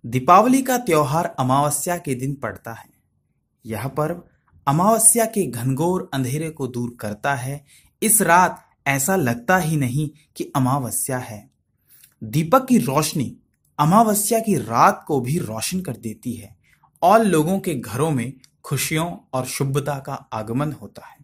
दीपावली का त्योहार अमावस्या के दिन पड़ता है। यह पर्व अमावस्या के घनघोर अंधेरे को दूर करता है। इस रात ऐसा लगता ही नहीं कि अमावस्या है। दीपक की रोशनी अमावस्या की रात को भी रोशन कर देती है और लोगों के घरों में खुशियों और शुभता का आगमन होता है।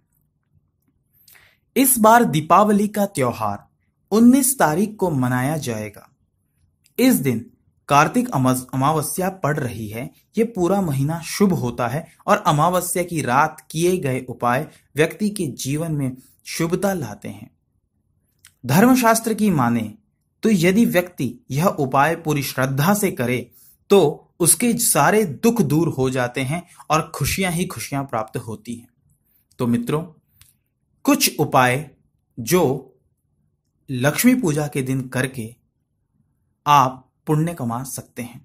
इस बार दीपावली का त्योहार 19 तारीख को मनाया जाएगा। इस दिन कार्तिक अमावस्या पड़ रही है। ये पूरा महीना शुभ होता है और अमावस्या की रात किए गए उपाय व्यक्ति के जीवन में शुभता लाते हैं। धर्मशास्त्र की माने तो यदि व्यक्ति यह उपाय पूरी श्रद्धा से करे तो उसके सारे दुख दूर हो जाते हैं और खुशियां ही खुशियां प्राप्त होती हैं। तो मित्रों, कुछ उपाय जो लक्ष्मी पूजा के दिन करके आप पुण्य कमा सकते हैं।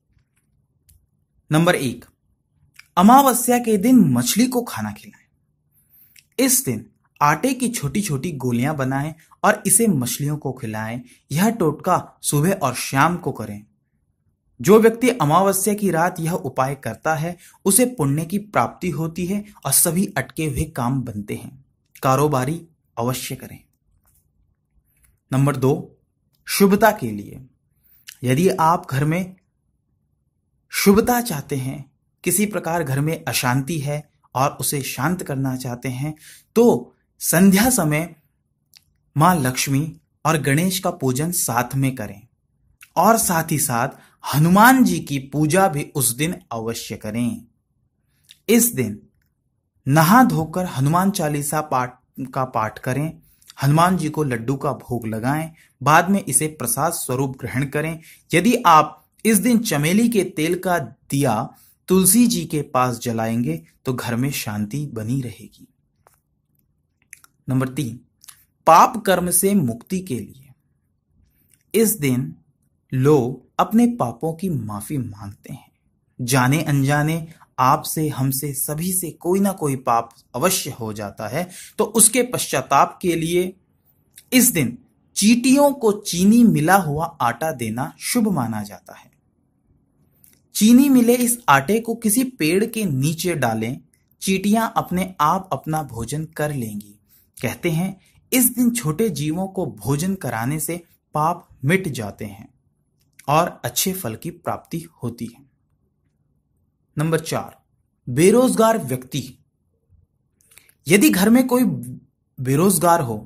नंबर 1, अमावस्या के दिन मछली को खाना खिलाएं। इस दिन आटे की छोटी छोटी गोलियां बनाएं और इसे मछलियों को खिलाएं। यह टोटका सुबह और शाम को करें। जो व्यक्ति अमावस्या की रात यह उपाय करता है उसे पुण्य की प्राप्ति होती है और सभी अटके हुए काम बनते हैं। कारोबारी अवश्य करें। नंबर 2, शुभता के लिए यदि आप घर में शुभता चाहते हैं, किसी प्रकार घर में अशांति है और उसे शांत करना चाहते हैं, तो संध्या समय मां लक्ष्मी और गणेश का पूजन साथ में करें और साथ ही साथ हनुमान जी की पूजा भी उस दिन अवश्य करें। इस दिन नहा धोकर हनुमान चालीसा का पाठ करें। हनुमान जी को लड्डू का भोग लगाएं। बाद में इसे प्रसाद स्वरूप ग्रहण करें। यदि आप इस दिन चमेली के तेल का दिया तुलसी जी के पास जलाएंगे तो घर में शांति बनी रहेगी। नंबर 3, पाप कर्म से मुक्ति के लिए इस दिन लोग अपने पापों की माफी मांगते हैं। जाने अनजाने आपसे, हमसे, सभी से कोई ना कोई पाप अवश्य हो जाता है, तो उसके पश्चाताप के लिए इस दिन चींटियों को चीनी मिला हुआ आटा देना शुभ माना जाता है। चीनी मिले इस आटे को किसी पेड़ के नीचे डालें। चींटियां अपने आप अपना भोजन कर लेंगी। कहते हैं इस दिन छोटे जीवों को भोजन कराने से पाप मिट जाते हैं और अच्छे फल की प्राप्ति होती है। नंबर 4, बेरोजगार व्यक्ति यदि घर में कोई बेरोजगार हो,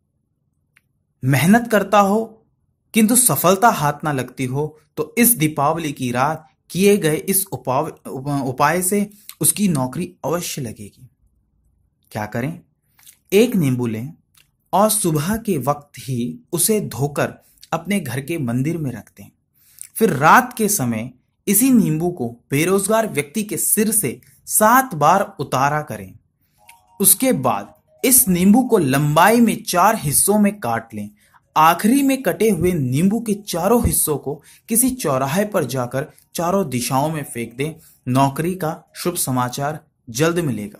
मेहनत करता हो किंतु सफलता हाथ ना लगती हो, तो इस दीपावली की रात किए गए इस उपाय से उसकी नौकरी अवश्य लगेगी। क्या करें? एक नींबू लें और सुबह के वक्त ही उसे धोकर अपने घर के मंदिर में रख दें। फिर रात के समय इसी नींबू को बेरोजगार व्यक्ति के सिर से 7 बार उतारा करें। उसके बाद इस नींबू को लंबाई में 4 हिस्सों में काट लें। आखिरी में कटे हुए नींबू के चारों हिस्सों को किसी चौराहे पर जाकर चारों दिशाओं में फेंक दें। नौकरी का शुभ समाचार जल्द मिलेगा।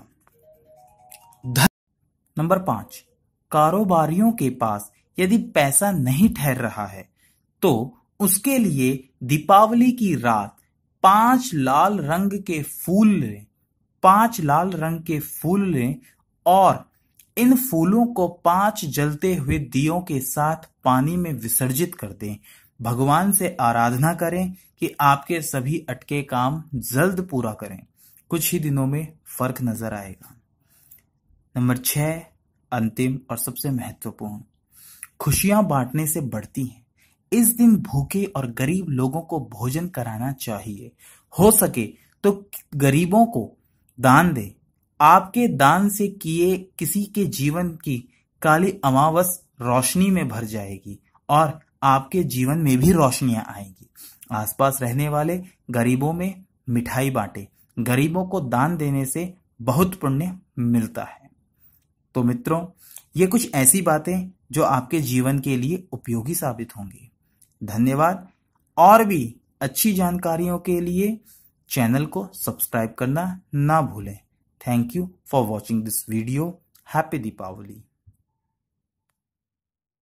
नंबर 5, कारोबारियों के पास यदि पैसा नहीं ठहर रहा है तो उसके लिए दीपावली की रात 5 लाल रंग के फूल लें। 5 लाल रंग के फूल लें और इन फूलों को 5 जलते हुए दियों के साथ पानी में विसर्जित कर दें। भगवान से आराधना करें कि आपके सभी अटके काम जल्द पूरा करें। कुछ ही दिनों में फर्क नजर आएगा। नंबर 6, अंतिम और सबसे महत्वपूर्ण, खुशियां बांटने से बढ़ती हैं। इस दिन भूखे और गरीब लोगों को भोजन कराना चाहिए। हो सके तो गरीबों को दान दें। आपके दान से किए किसी के जीवन की काली अमावस रोशनी में भर जाएगी और आपके जीवन में भी रोशनियां आएंगी। आसपास रहने वाले गरीबों में मिठाई बांटें। गरीबों को दान देने से बहुत पुण्य मिलता है। तो मित्रों, ये कुछ ऐसी बातें जो आपके जीवन के लिए उपयोगी साबित होंगी। धन्यवाद। और भी अच्छी जानकारियों के लिए चैनल को सब्सक्राइब करना ना भूलें। Thank you for watching this video. Happy Deepavali.